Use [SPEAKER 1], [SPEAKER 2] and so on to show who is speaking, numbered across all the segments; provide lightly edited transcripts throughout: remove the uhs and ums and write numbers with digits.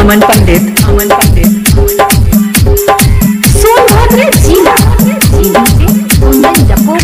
[SPEAKER 1] अमन पंडित
[SPEAKER 2] सोनभद्र जिला कुंदन जपो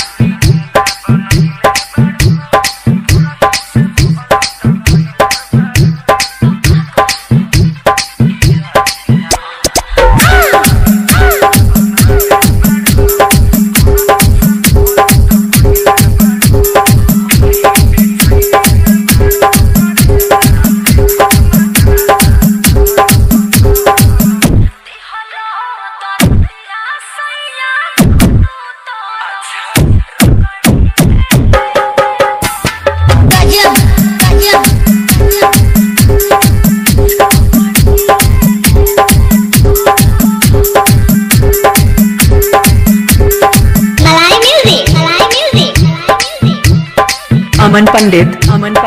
[SPEAKER 1] अमन पंडित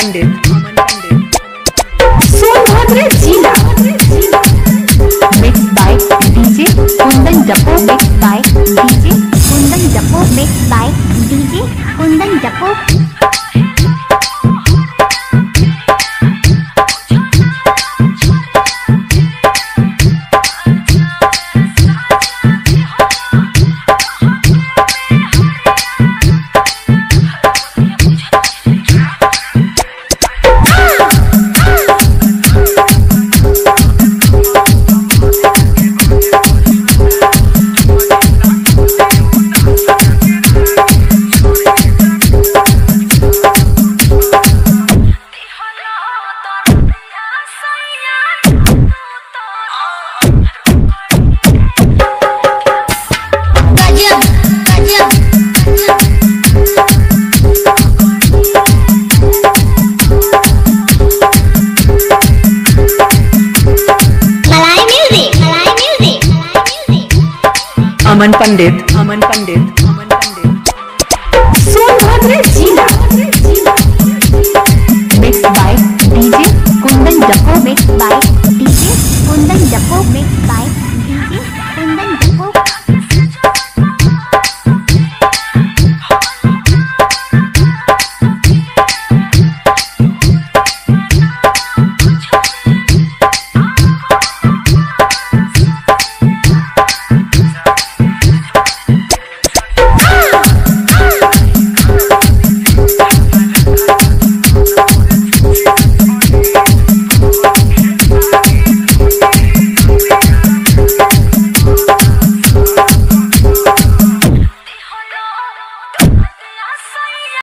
[SPEAKER 2] सोनभद्र जिला मिक्स बाय डीजे कुंदन जपो मिक्स बाय डीजे कुंदन जपो मिक्स बाय डीजे कुंदन जपो
[SPEAKER 1] अमन पंडित
[SPEAKER 2] सोनभद्र जिला मिक्स बाय डीजे कुंदन जपो मिक्स बाय डीजे कुंदन जपो मिक्स बाय